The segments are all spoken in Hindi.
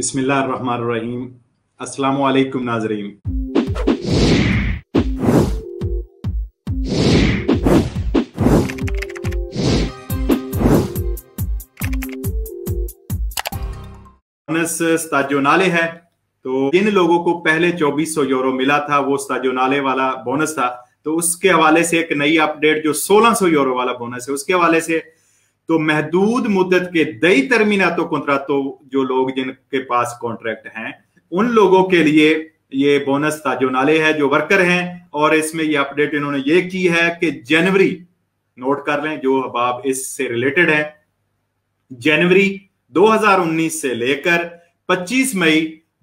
बिस्मिल्लाहिर्रहमानिर्रहीम। अस्सलामु अलैकुम नाज़रीन। बोनस स्टाजियोनाले है। तो जिन लोगों को पहले 2400 यूरो मिला था वो स्टाजियोनाले वाला बोनस था, तो उसके हवाले से एक नई अपडेट जो 1600 यूरो वाला बोनस है उसके हवाले से, तो महदूद मुद्दत के दई टर्मिनातो कॉन्ट्रैक्टो जो लोग जिनके पास कॉन्ट्रैक्ट हैं उन लोगों के लिए ये बोनस स्टाजियोनाले है जो वर्कर हैं। और इसमें ये अपडेट इन्होंने ये की है कि जनवरी, नोट कर लें जो अहबाब इससे रिलेटेड है, जनवरी 2019 से लेकर 25 मई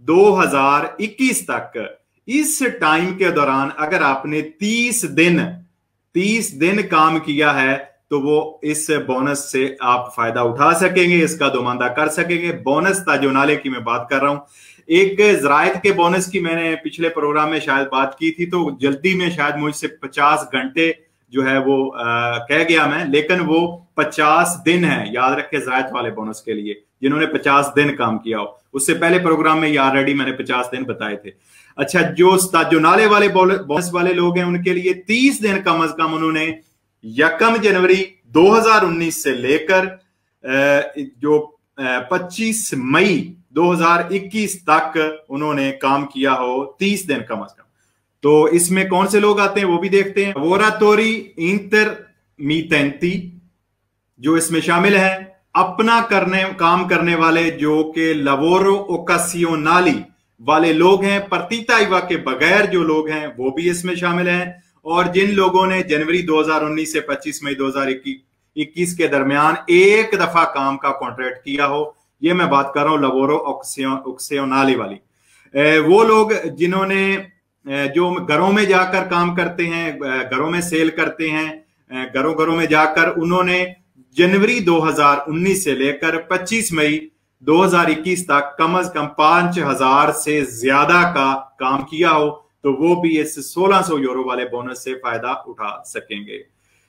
2021 तक इस टाइम के दौरान अगर आपने 30 दिन काम किया है तो वो इस बोनस से आप फायदा उठा सकेंगे, इसका दोमांदा कर सकेंगे। बोनस स्टाजियोनाले की मैं बात कर रहा हूं। एक ज़रायत के बोनस की मैंने पिछले प्रोग्राम में शायद बात की थी, तो जल्दी में शायद मुझसे 50 घंटे जो है वो कह गया मैं, लेकिन वो 50 दिन है, याद रखें ज़रायत वाले बोनस के लिए जिन्होंने 50 दिन काम किया हो। उससे पहले प्रोग्राम में ये ऑलरेडी मैंने 50 दिन बताए थे। अच्छा, जो स्टाजियोनाले वाले बोनस वाले लोग हैं उनके लिए 30 दिन कम अज कम उन्होंने 1 जनवरी 2019 से लेकर जो 25 मई 2021 तक उन्होंने काम किया हो, 30 दिन कम अज कम। तो इसमें कौन से लोग आते हैं वो भी देखते हैं। लवोराटोरी इंटरमिटेंटी जो इसमें शामिल है, अपना काम करने वाले जो कि लवोरो ओकासियोनाली वाले लोग हैं, पर्तिता इवा के बगैर जो लोग हैं वो भी इसमें शामिल हैं। और जिन लोगों ने जनवरी 2019 से 25 मई 2021 के दरमियान एक दफा काम का कॉन्ट्रैक्ट किया हो, ये मैं बात कर रहा हूं लवोरो ओकासियोनाली वाली, वो लोग जिन्होंने जो घरों में जाकर काम करते हैं, घरों में सेल करते हैं, घरों में जाकर उन्होंने जनवरी 2019 से लेकर 25 मई 2021 तक कम अज कम 5000 से ज्यादा का काम किया हो, तो वो भी इस 1600 यूरो वाले बोनस से फायदा उठा सकेंगे।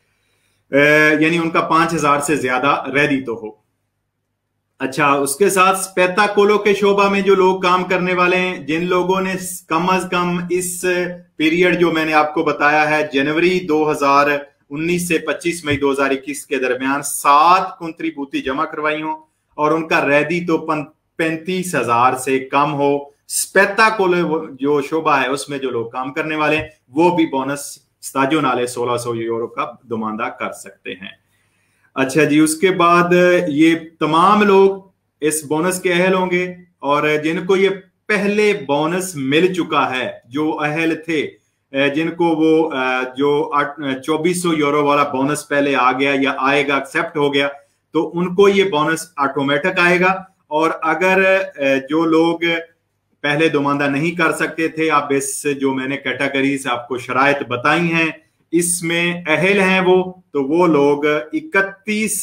यानी उनका 5000 से ज्यादा रेडी तो हो। अच्छा, उसके साथ स्पेक्टाकुलो के शोबा में जो लोग काम करने वाले हैं, जिन लोगों ने कम अज कम इस पीरियड जो मैंने आपको बताया है जनवरी 2019 से 25 मई 2021 के दरमियान 7 कंट्रीब्यूटी जमा करवाई हो और उनका रेडी तो 35,000 से कम हो, स्पेक्टाकुलो जो शोबा है उसमें जो लोग काम करने वाले हैं वो भी बोनस स्टाजियोनाले 1600 यूरो का दोमांदा कर सकते हैं। अच्छा जी, उसके बाद ये तमाम लोग इस बोनस के अहल होंगे और जिनको ये पहले बोनस मिल चुका है, जो अहल थे, जिनको वो जो 2400 यूरो वाला बोनस पहले आ गया या आएगा, एक्सेप्ट हो गया, तो उनको ये बोनस ऑटोमेटिक आएगा। और अगर जो लोग पहले दोमांदा नहीं कर सकते थे, आप इस जो मैंने कैटेगरीज आपको शराइत बताई हैं इसमें अहल हैं तो वो लोग 31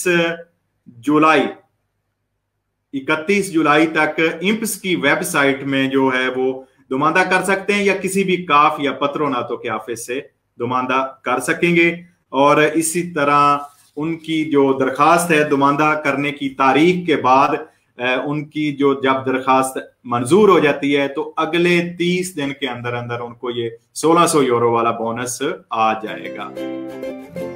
जुलाई तक इंप्स की वेबसाइट में जो है वो दोमांदा कर सकते हैं, या किसी भी काफ या पत्रोनातो के ऑफिस से दोमांदा कर सकेंगे। और इसी तरह उनकी जो दरखास्त है दोमांदा करने की तारीख के बाद उनकी जो जब दरखास्त मंजूर हो जाती है तो अगले 30 दिन के अंदर अंदर उनको ये 1600 यूरो वाला बोनस आ जाएगा।